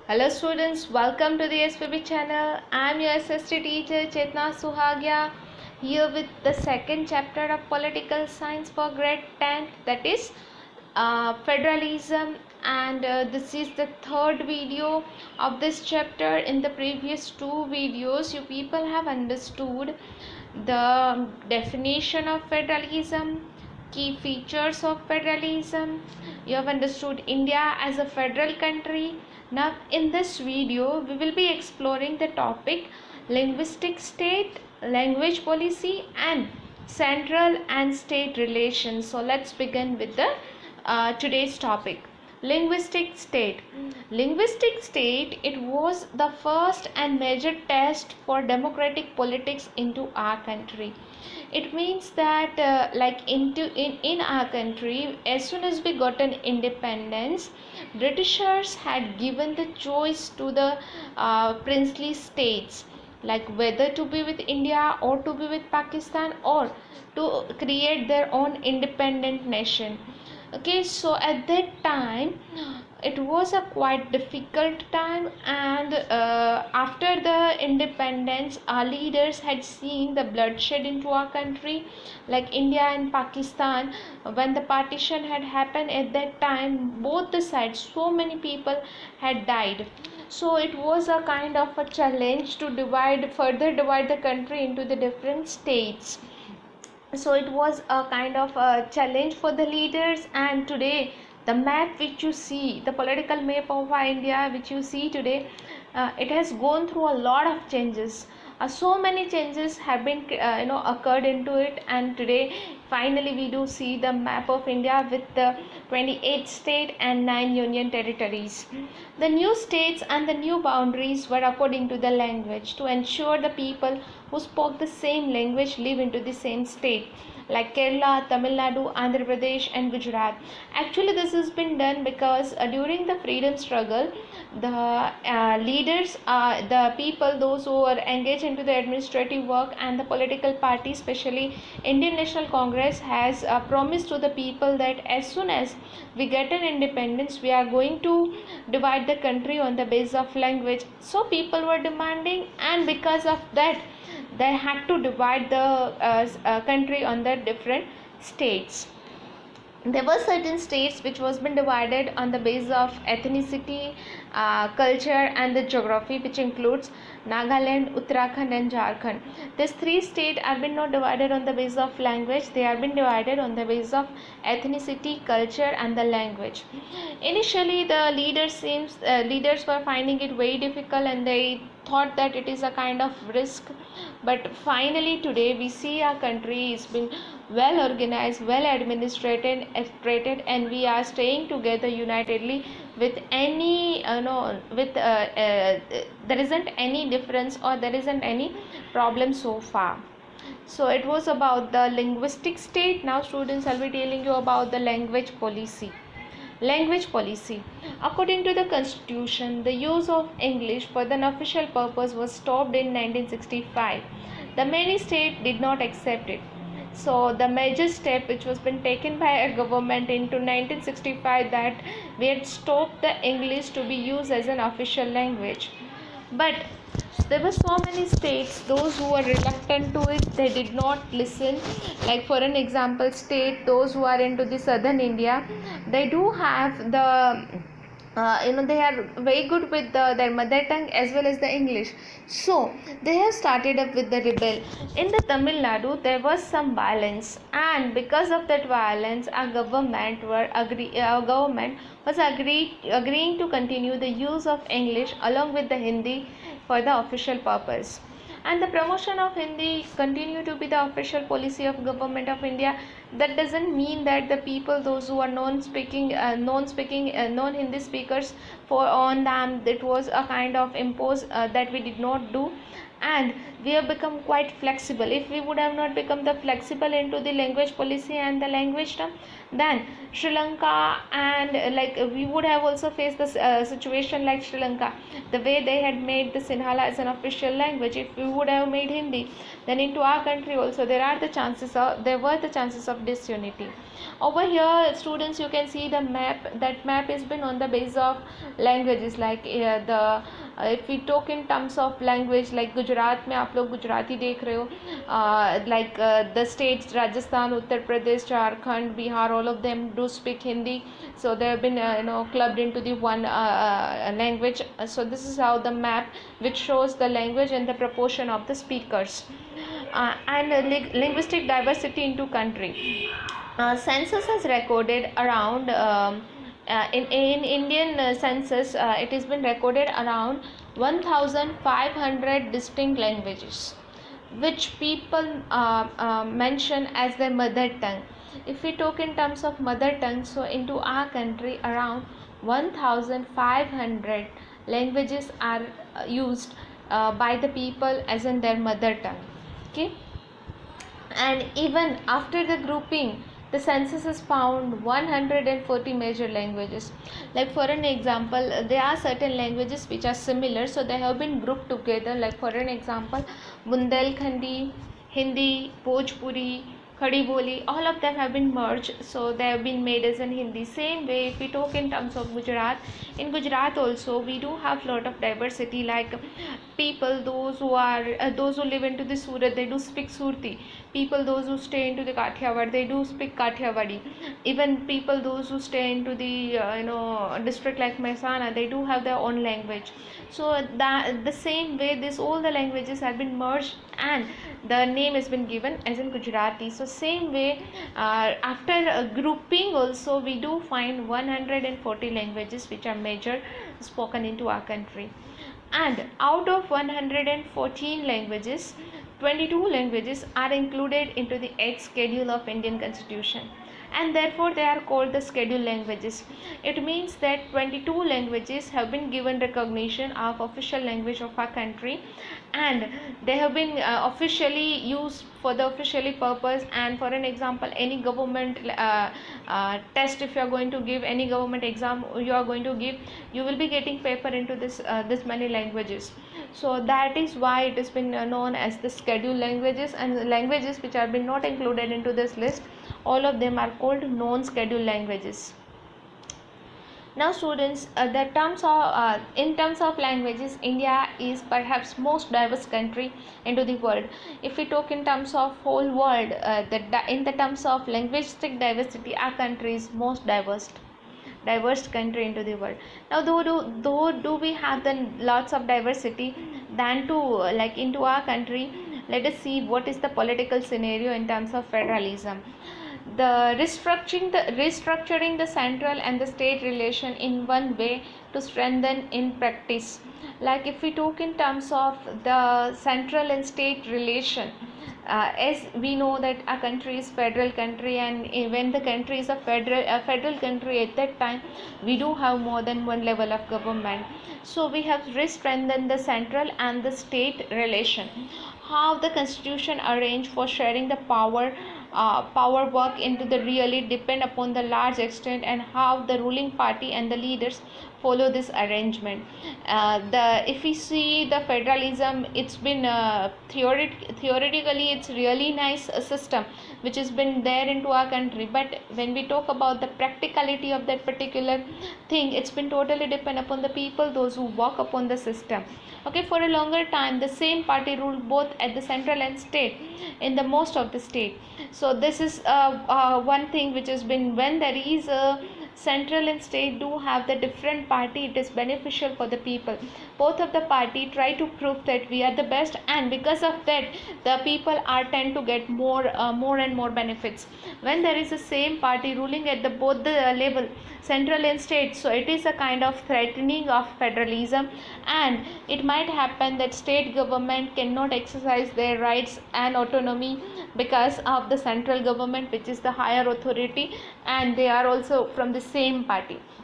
Hello students, welcome to the SPB channel. I am your SST teacher Chetna Suhagya here with the second chapter of political science for grade 10, that is federalism, and this is the third video of this chapter. In the previous two videos you people have understood the definition of federalism, key features of federalism. You have understood India as a federal country. Now in this video we will be exploring the topic linguistic state, language policy and central and state relations. So let's begin with the today's topic, linguistic state. Linguistic state, it was the first and major test for democratic politics into our country. It means that in our country, as soon as we got an independence, Britishers had given the choice to the princely states, like whether to be with India or to be with Pakistan or to create their own independent nation. Okay, so at that time it was a quite difficult time, and after the independence our leaders had seen the bloodshed into our country, like India and Pakistan. When the partition had happened, at that time both the sides, so many people had died. So it was a kind of a challenge to further divide the country into the different states. So it was a kind of a challenge for the leaders. And today the map which you see, the political map of India which you see today, it has gone through a lot of changes. So many changes have been occurred into it, and today finally we do see the map of India with the 28 state and 9 union territories. The new states and the new boundaries were according to the language, to ensure the people who spoke the same language live into the same state, like Kerala, Tamil Nadu, Andhra Pradesh and Gujarat. Actually this has been done because during the freedom struggle, the leaders, the people, those who were engaged into the administrative work, and the political party, especially Indian National Congress, has promised to the people that as soon as we get an independence, we are going to divide the country on the basis of language. So people were demanding, and because of that they had to divide the country on the different states. There were certain states which was been divided on the basis of ethnicity, culture and the geography, which includes Nagaland, Uttarakhand and Jharkhand. These three states have been not divided on the basis of language, they have been divided on the basis of ethnicity, culture and the language. Initially the leaders were finding it very difficult, and they thought that it is a kind of risk, but finally today we see our country is being well organized, well administrated, and we are staying together unitedly with any there isn't any difference or there isn't any problem so far. So it was about the linguistic state. Now students, I'll be telling you about the language policy. Language policy. According to the constitution, the use of English for an official purpose was stopped in 1965. The many states did not accept it. So the major step which was been taken by a government into 1965, that we had stopped the English to be used as an official language. But there were so many states, those who were reluctant to it, they did not listen. Like for an example, state those who are into the southern India, they do have the they are very good with their mother tongue as well as the English. So they have started up with the rebel. In the Tamil Nadu there was some violence, and because of that violence our government was agreeing to continue the use of English along with the Hindi for the official purpose. And the promotion of Hindi continue to be the official policy of government of India. That doesn't mean that the people, those who are non Hindi speakers, for on them it was a kind of impose that we did not do. and we have become quite flexible. If we would have not become the flexible into the language policy and the language term, then Sri Lanka and like we would have also faced this situation like Sri Lanka, the way they had made the Sinhala as an official language. If we would have made Hindi, then into our country also there were the chances of disunity. Over here, students, you can see the map. That map has been on the base of languages, like if we talk in terms of language, like Gujarat में आप लोग गुजराती देख रहे हो, like the states Rajasthan, Uttar Pradesh, Jharkhand, Bihar, all of them do speak Hindi, so they have been clubbed into the one language. So this is how the map which shows the language and the proportion of the speakers, and linguistic diversity into country. Census has recorded around in Indian census, it has been recorded around 1,500 distinct languages which people mention as their mother tongue. If we talk in terms of mother tongue, so into our country around 1,500 languages are used by the people as in their mother tongue. Okay, and even after the grouping, the census has found 140 major languages. Like for an example, there are certain languages which are similar, so they have been grouped together. Like for an example, Bundelkhandi, Hindi, Bhojpuri, Khadi Boli, all of them have been merged, so they have been made as in Hindi. Same way, if we talk in terms of Gujarat, in Gujarat also we do have lot of diversity. Like people, those who live into the Surat, they do speak Surti. People, those who stay into the Kathiawad, they do speak Kathiawadi. Even people, those who stay into the district like Mehsana, they do have their own language. So that the same way, this all the languages have been merged and the name has been given as in Gujarati. So same way, after grouping also we do find 140 languages which are major spoken into our country. And out of 114 languages, 22 languages are included into the 8th schedule of Indian Constitution, and therefore they are called the scheduled languages. It means that 22 languages have been given recognition of official language of our country, and they have been officially used for the officially purpose. And for an example, any government test, if you are going to give any government exam, you are going to give, you will be getting paper into this many languages. So that is why it has been known as the scheduled languages. And the languages which have been not included into this list, all of them are called non-scheduled languages. Now students, in terms of languages, India is perhaps most diverse country into the world. If we talk in terms of whole world, in the terms of linguistic diversity, our country is most diverse country into the world. Now though do we have the lots of diversity than to like into our country, let us see what is the political scenario in terms of federalism. The restructuring the central and the state relation in one way to strengthen in practice. Like if we talk in terms of the central and state relation, as we know that a country is federal country, and when the country is a federal country, at that time we do have more than one level of government. So we have strengthened the central and the state relation. How the constitution arranged for sharing the power work into the really depend upon the large extent, and how the ruling party and the leaders follow this arrangement. If we see the federalism, it's been theoretically it's really nice system which has been there into our country, but when we talk about the practicality of that particular thing, it's been totally depend upon the people, those who work upon the system. Okay, for a longer time the same party ruled both at the central and state in the most of the state. So this is one thing which has been, when there is a central and state do have the different party, it is beneficial for the people. Both of the party try to prove that we are the best, and because of that the people are tend to get more and more benefits when there is the same party ruling at the both the level, central and state. So it is a kind of threatening of federalism, and it might happen that state government cannot exercise their rights and autonomy because of the central government, which is the higher authority, and they are also from the same party.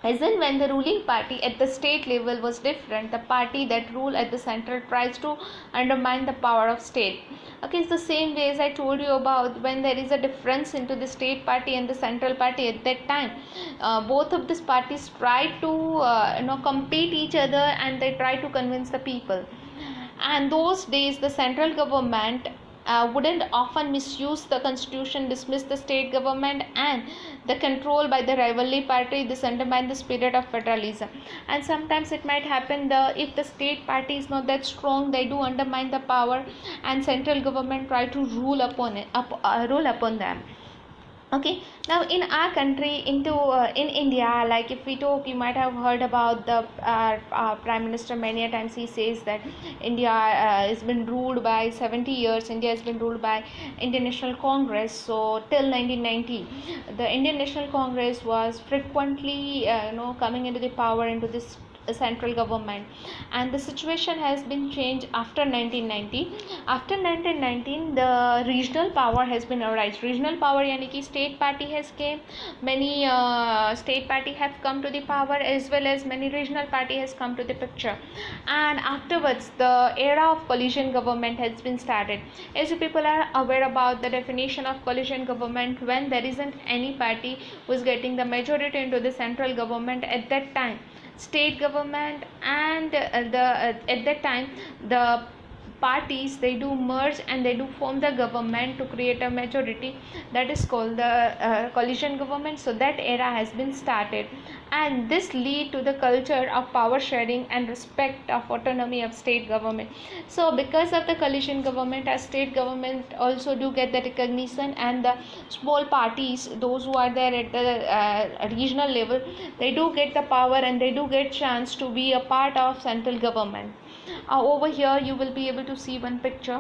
As in, when the ruling party at the state level was different, the party that ruled at the central tries to undermine the power of state. Okay, it's the same way as I told you about when there is a difference into the state party and the central party at that time. Both of these parties try to compete each other, and they try to convince the people. And those days the central government wouldn't often misuse the constitution, dismiss the state government, and the control by the rivalry party. This undermine the spirit of federalism. And sometimes it might happen, if the state party is not that strong, they do undermine the power, and central government try to rule upon them. Okay, now in our country, in India, like if we talk, you might have heard about the Prime Minister many a times. He says that India has been ruled by 70 years. India has been ruled by Indian National Congress. So till 1990, the Indian National Congress was frequently coming into the power, into this central government. And the situation has been changed after 1990. After 1919, the regional power has been arise. Regional power yani ki state party has came. Many state party have come to the power, as well as many regional party has come to the picture. And afterwards, the era of coalition government has been started. As you people are aware about the definition of coalition government, when there isn't any party who is getting the majority into the central government at that time, state government and at that time the parties, they do merge and they do form the government to create a majority. That is called the coalition government. So that era has been started, and this lead to the culture of power sharing and respect of autonomy of state government. So because of the coalition government, as state government also do get the recognition, and the small parties, those who are there at the regional level, they do get the power and they do get chance to be a part of central government. Over here you will be able to see one picture.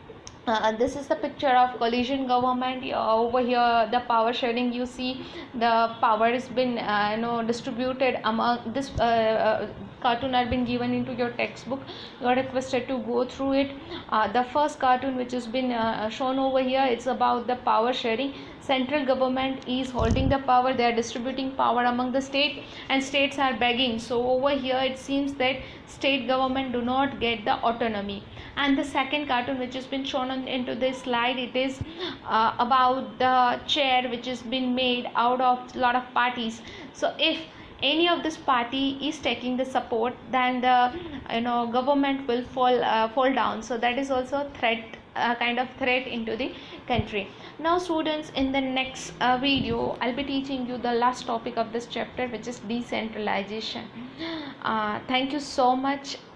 This is the picture of coalition government. Over here the power sharing, you see the power has been distributed among this cartoon are been given into your textbook. You are requested to go through it. The first cartoon which has been shown over here, it's about the power sharing. Central government is holding the power, they are distributing power among the state, and states are begging. So over here it seems that state government do not get the autonomy. And the second cartoon which has been shown into this slide, it is about the chair which has been made out of lot of parties. So if any of this party is taking the support, then the government will fall down. So that is also a threat, kind of threat into the country. Now students, in the next video I'll be teaching you the last topic of this chapter, which is decentralization. Thank you so much.